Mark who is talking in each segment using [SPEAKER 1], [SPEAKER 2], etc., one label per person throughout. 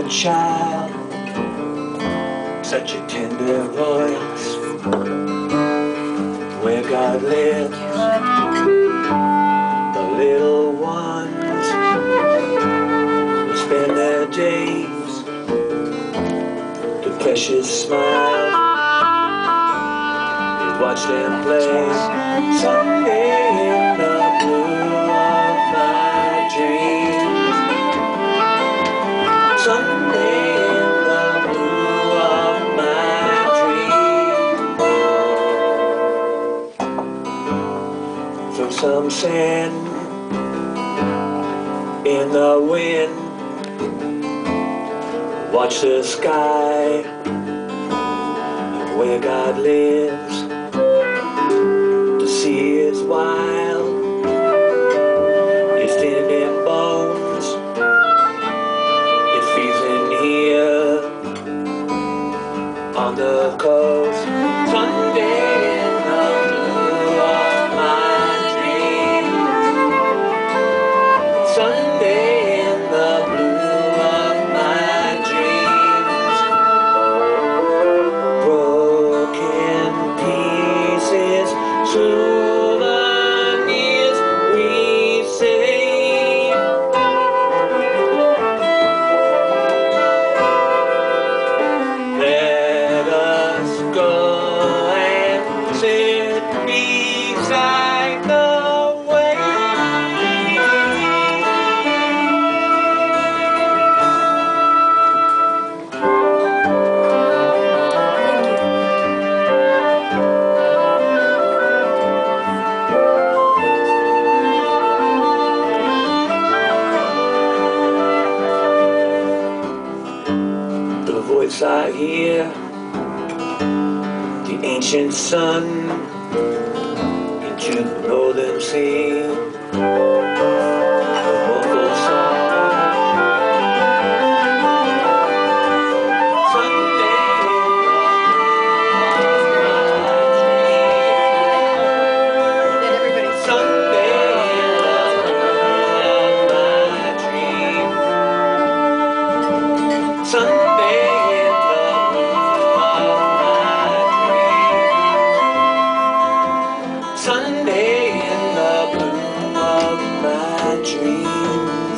[SPEAKER 1] a child, such a tender voice. Where God lives, the little ones will spend their days, the precious smile. You watch them play someday in the blue of my dreams. Someday in the blue of my dreams. Throw some sand in the wind. Watch the sky where God lives. The sea is wild, it's thin in bones. It feeds in here on the coast. Someday in the blue of my dreams. Someday in the blue of my dreams. Broken pieces, souvenirs we save. Let us go and sit beside the the voice I hear, the ancient sun into the northern sea. The vocal song. Someday in my dreams. Someday in my dreams. Someday in the blue of my dreams. Someday in the blue of my dreams.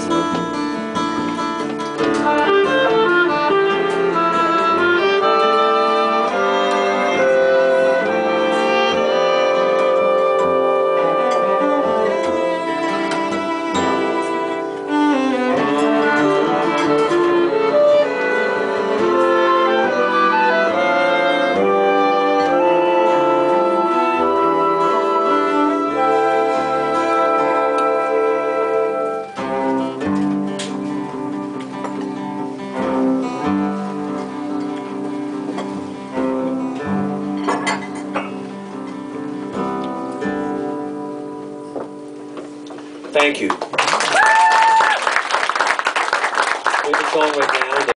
[SPEAKER 1] Thank you. Sing the song with me.